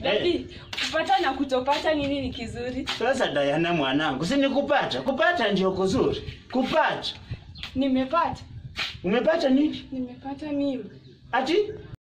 Daddy, kupata na kutopata nini ni kizuri? Sasa Diana mwanangu, si ni kupata. Kupata ndio kuzuri. Kupata. Nimepata. Umepata nini? Nimepata mimi. Ati?